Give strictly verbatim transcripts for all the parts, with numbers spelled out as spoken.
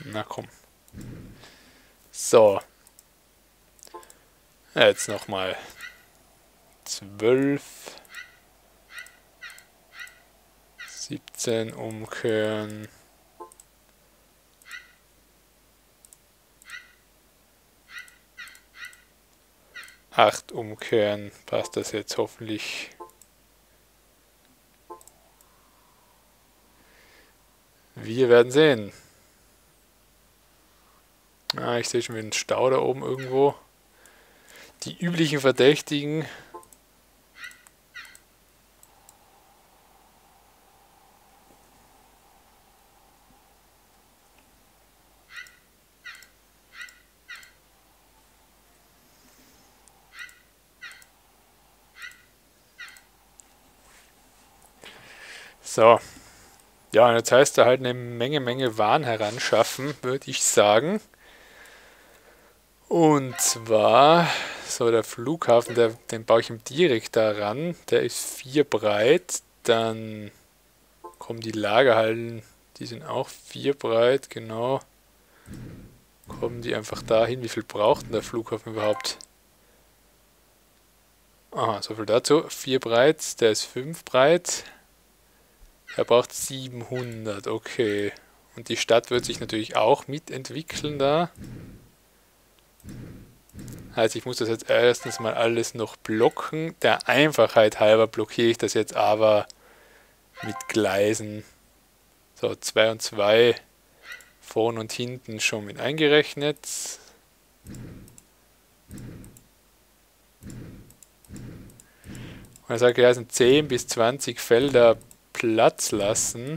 Na komm. So. Jetzt nochmal zwölf. siebzehn umkehren. acht umkehren. Passt das jetzt hoffentlich. Wir werden sehen. Ah, ich sehe schon wieder einen Stau da oben irgendwo. Die üblichen Verdächtigen. So. Ja, und jetzt heißt er halt eine Menge, Menge Waren heranschaffen, würde ich sagen. Und zwar, so der Flughafen, der, den baue ich ihm direkt daran. Der ist vier breit. Dann kommen die Lagerhallen, die sind auch vier breit, genau. Kommen die einfach dahin. Wie viel braucht denn der Flughafen überhaupt? Aha, so viel dazu. vier breit, der ist fünf breit. Er braucht siebenhundert, okay. Und die Stadt wird sich natürlich auch mitentwickeln da. Also ich muss das jetzt erstens mal alles noch blocken. Der Einfachheit halber blockiere ich das jetzt aber mit Gleisen. So, zwei und zwei vorn und hinten schon mit eingerechnet. Und er sagt, ja, es sind zehn bis zwanzig Felder Platz lassen.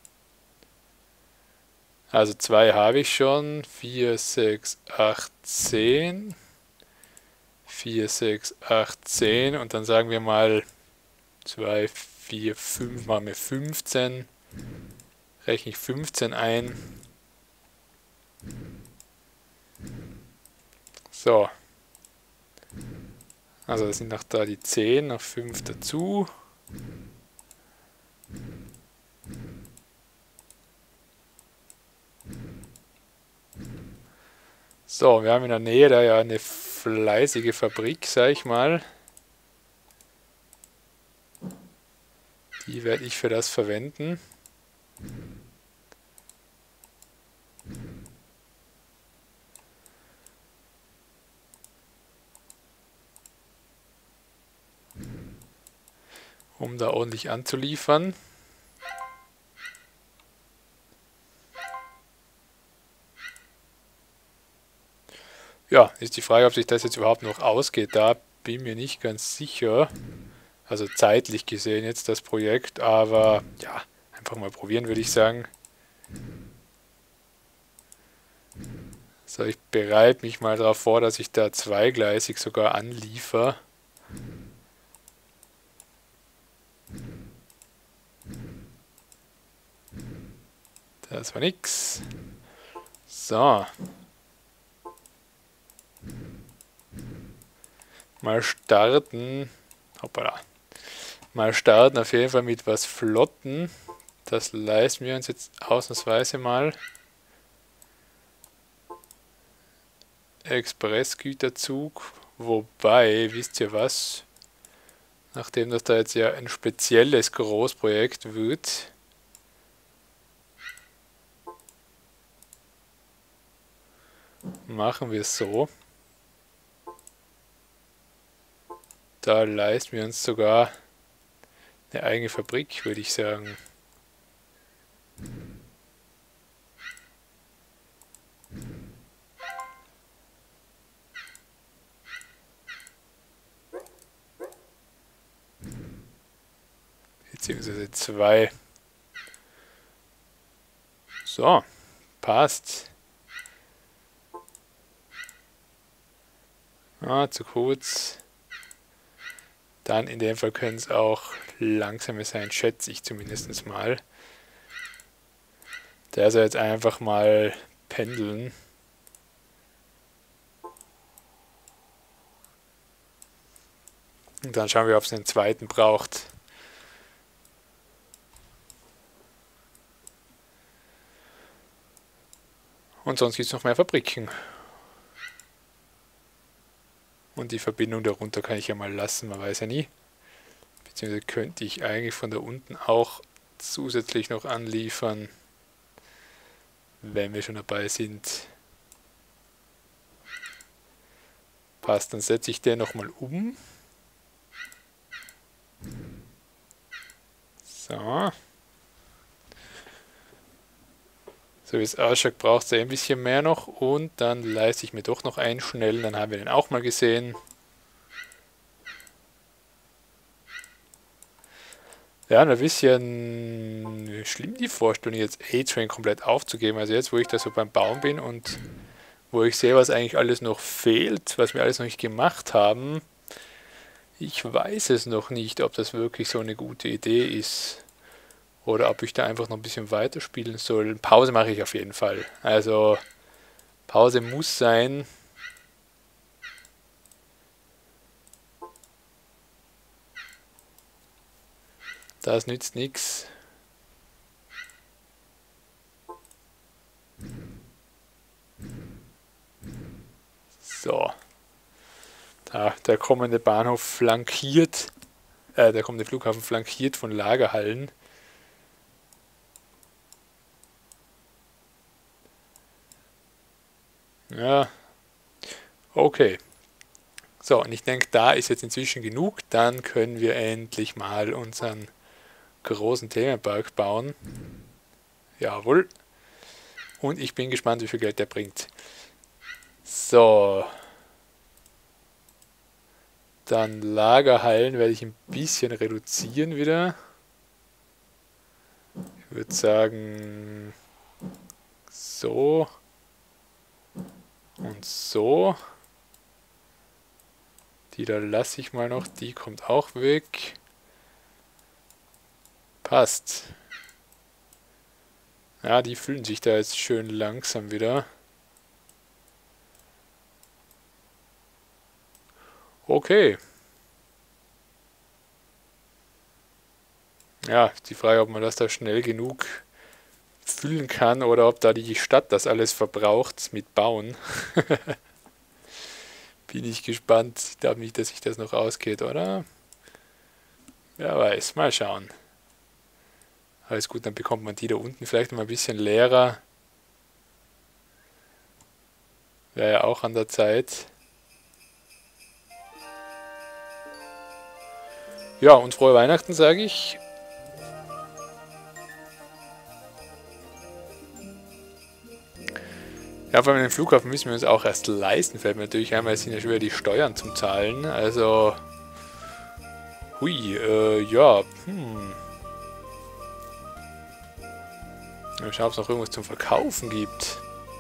Also zwei habe ich schon. vier, sechs, acht, zehn. vier, sechs, acht, zehn. Und dann sagen wir mal zwei, vier, fünf, machen wir fünfzehn. Rechne ich fünfzehn ein. So. Also das sind noch da die zehn, noch fünf dazu. So, wir haben in der Nähe da ja eine fleißige Fabrik, sag ich mal. Die werde ich für das verwenden. Um da ordentlich anzuliefern. Ja, ist die Frage, ob sich das jetzt überhaupt noch ausgeht. Da bin mir nicht ganz sicher. Also zeitlich gesehen jetzt das Projekt, aber ja, einfach mal probieren, würde ich sagen. So, ich bereite mich mal darauf vor, dass ich da zweigleisig sogar anliefere. Das war nix. So. Mal starten. Hoppala. Mal starten auf jeden Fall mit was Flotten. Das leisten wir uns jetzt ausnahmsweise mal. Expressgüterzug. Wobei, wisst ihr was? Nachdem das da jetzt ja ein spezielles Großprojekt wird, machen wir es so. Da leisten wir uns sogar eine eigene Fabrik, würde ich sagen. Beziehungsweise zwei. So, passt. Ah, zu kurz. Dann in dem Fall können es auch langsame sein, schätze ich zumindest mal. Der soll jetzt einfach mal pendeln. Und dann schauen wir, ob es einen zweiten braucht. Und sonst gibt es noch mehr Fabriken. Und die Verbindung darunter kann ich ja mal lassen, man weiß ja nie. Beziehungsweise könnte ich eigentlich von da unten auch zusätzlich noch anliefern, wenn wir schon dabei sind. Passt, dann setze ich den nochmal um. So. So wie es ausschaut, braucht es ein bisschen mehr noch. Und dann leiste ich mir doch noch einen schnell. Dann haben wir den auch mal gesehen. Ja, ein bisschen schlimm die Vorstellung, jetzt A-Train komplett aufzugeben. Also jetzt, wo ich da so beim Bauen bin und wo ich sehe, was eigentlich alles noch fehlt, was wir alles noch nicht gemacht haben. Ich weiß es noch nicht, ob das wirklich so eine gute Idee ist. Oder ob ich da einfach noch ein bisschen weiterspielen soll. Pause mache ich auf jeden Fall. Also Pause muss sein. Das nützt nichts. So. Da, der kommende Bahnhof flankiert, äh, der kommende Flughafen flankiert von Lagerhallen. Ja, okay. So, und ich denke, da ist jetzt inzwischen genug. Dann können wir endlich mal unseren großen Themenpark bauen. Jawohl. Und ich bin gespannt, wie viel Geld der bringt. So. Dann Lagerhallen werde ich ein bisschen reduzieren wieder. Ich würde sagen, so und so. Die da lasse ich mal noch, die kommt auch weg. Passt. Ja, die füllen sich da jetzt schön langsam wieder. Okay. Ja, die Frage, ob man das da schnell genug füllen kann oder ob da die Stadt das alles verbraucht mit Bauen. Bin ich gespannt. Ich glaube nicht, dass sich das noch ausgeht, oder? Wer weiß, mal schauen. Alles gut, dann bekommt man die da unten vielleicht noch mal ein bisschen leerer. Wäre ja auch an der Zeit. Ja, und frohe Weihnachten, sage ich. Ja, vor allem den Flughafen müssen wir uns auch erst leisten, fällt mir natürlich ein, weil es sind ja schon wieder die Steuern zum Zahlen. Also, hui, äh, ja, hm. Mal schauen, ob es noch irgendwas zum Verkaufen gibt.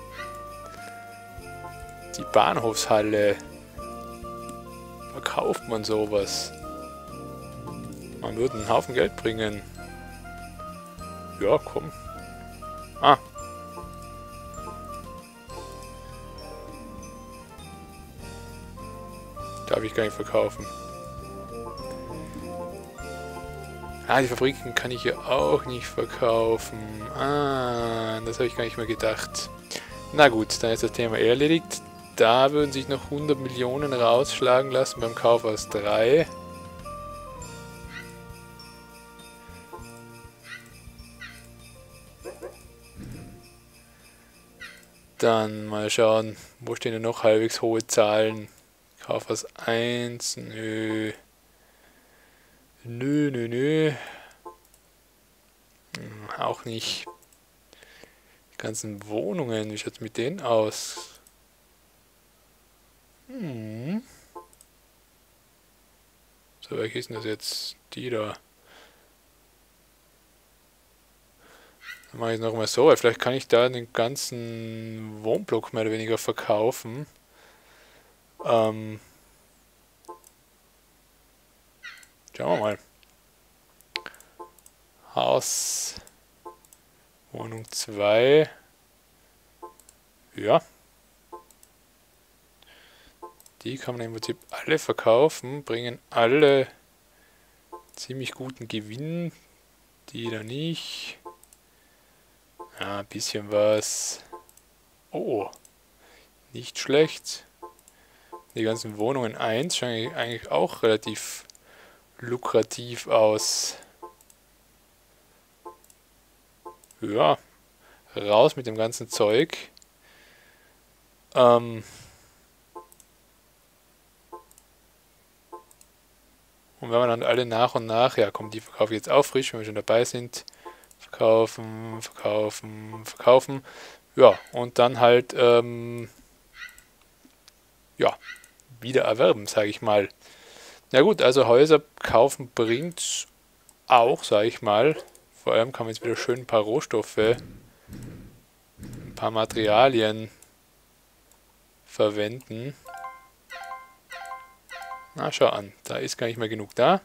Die Bahnhofshalle. Verkauft man sowas? Man würde einen Haufen Geld bringen. Ja, komm. Ah. Darf ich gar nicht verkaufen. Ah, die Fabriken kann ich ja auch nicht verkaufen. Ah, das habe ich gar nicht mehr gedacht. Na gut, dann ist das Thema erledigt. Da würden sich noch hundert Millionen rausschlagen lassen beim Kauf aus drei. Dann mal schauen, wo stehen denn noch halbwegs hohe Zahlen? Kauf aus eins, nö. Nö, nö, nö. Hm, auch nicht. Die ganzen Wohnungen, wie schaut es mit denen aus? Hm. So, welche ist denn das jetzt? Die da. Dann mache ich es nochmal so, weil vielleicht kann ich da den ganzen Wohnblock mehr oder weniger verkaufen. Ähm. Schauen wir mal. Haus. Wohnung zwei. Ja. Die kann man im Prinzip alle verkaufen, bringen alle ziemlich guten Gewinn. Die da nicht. Ja, ein bisschen was. Oh, nicht schlecht. Die ganzen Wohnungen eins schauen eigentlich auch relativ lukrativ aus. Ja, raus mit dem ganzen Zeug. Ähm und wenn wir dann alle nach und nach, ja komm, die verkaufe ich jetzt auch frisch, wenn wir schon dabei sind. Verkaufen, verkaufen, verkaufen. Ja, und dann halt, ähm, ja, wieder erwerben, sage ich mal. Na gut, also Häuser kaufen bringt auch, sage ich mal. Vor allem kann man jetzt wieder schön ein paar Rohstoffe, ein paar Materialien verwenden. Na, schau an, da ist gar nicht mehr genug da.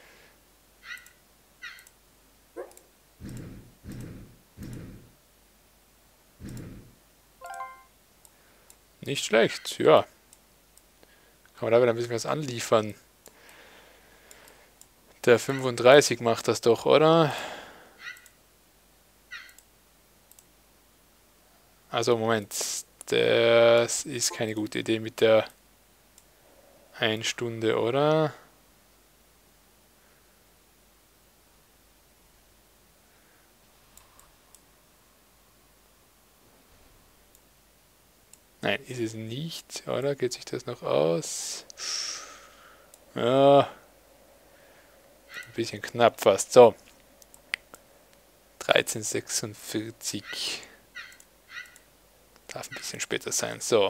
Nicht schlecht, ja. Kann man da wieder ein bisschen was anliefern. Der fünfunddreißig macht das doch, oder? Also Moment, das ist keine gute Idee mit der eine Stunde, oder? Nein, ist es nicht, oder? Geht sich das noch aus? Ja, ein bisschen knapp fast. So, dreizehn Komma sechsundvierzig. Darf ein bisschen später sein. So.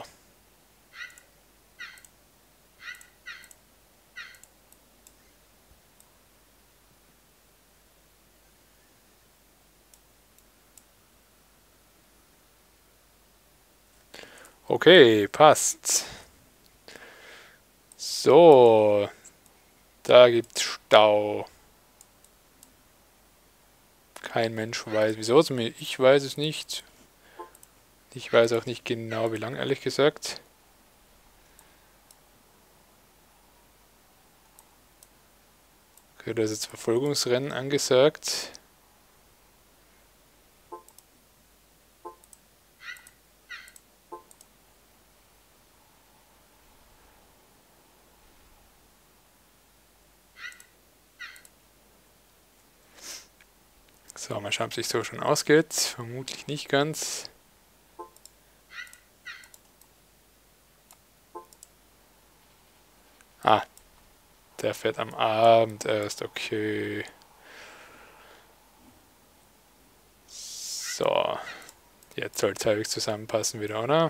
Okay, passt. So, da gibt's Stau. Kein Mensch weiß, wieso. Ich weiß es nicht. Ich weiß auch nicht genau, wie lang, ehrlich gesagt. Okay, da ist jetzt Verfolgungsrennen angesagt. So, mal schauen, ob sich so schon ausgeht. Vermutlich nicht ganz. Ah, der fährt am Abend erst, okay. So, jetzt soll es halbwegs zusammenpassen wieder, oder?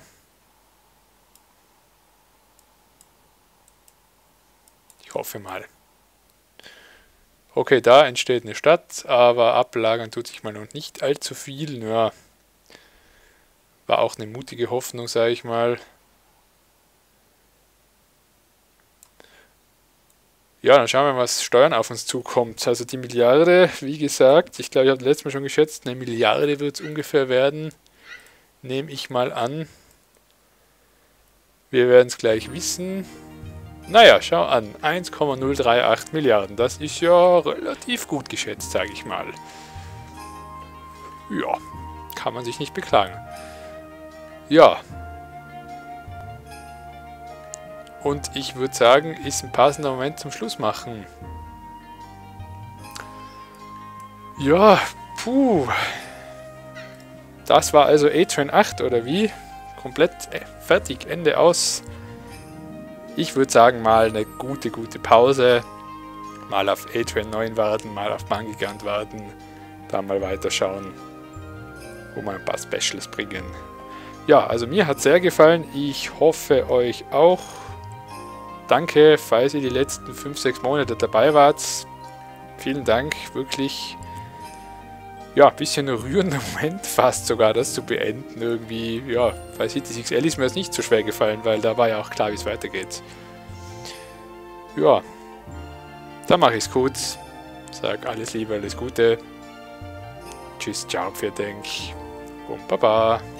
Ich hoffe mal. Okay, da entsteht eine Stadt, aber ablagern tut sich mal noch nicht allzu viel. Ja, war auch eine mutige Hoffnung, sage ich mal. Ja, dann schauen wir mal, was Steuern auf uns zukommt. Also die Milliarde, wie gesagt, ich glaube, ich habe letztes Mal schon geschätzt, eine Milliarde wird es ungefähr werden. Nehme ich mal an. Wir werden es gleich wissen. Naja, schau an, eins Komma null drei acht Milliarden, das ist ja relativ gut geschätzt, sage ich mal. Ja, kann man sich nicht beklagen. Ja. Und ich würde sagen, ist ein passender Moment zum Schluss machen. Ja, puh. Das war also A-Train acht, oder wie? Komplett äh, fertig, Ende aus. Ich würde sagen, mal eine gute, gute Pause. Mal auf A-Train neun warten, mal auf Bahngigant warten. Dann mal weiterschauen, wo wir ein paar Specials bringen. Ja, also mir hat es sehr gefallen. Ich hoffe euch auch. Danke, falls ihr die letzten fünf, sechs Monate dabei wart. Vielen Dank, wirklich. Ja, ein bisschen ein rührender Moment, fast sogar das zu beenden. Irgendwie, ja, bei Cities X L ist mir das nicht so schwer gefallen, weil da war ja auch klar, wie es weitergeht. Ja, dann mache ich es gut. Sag alles Liebe, alles Gute. Tschüss, ciao, für Denk und Baba.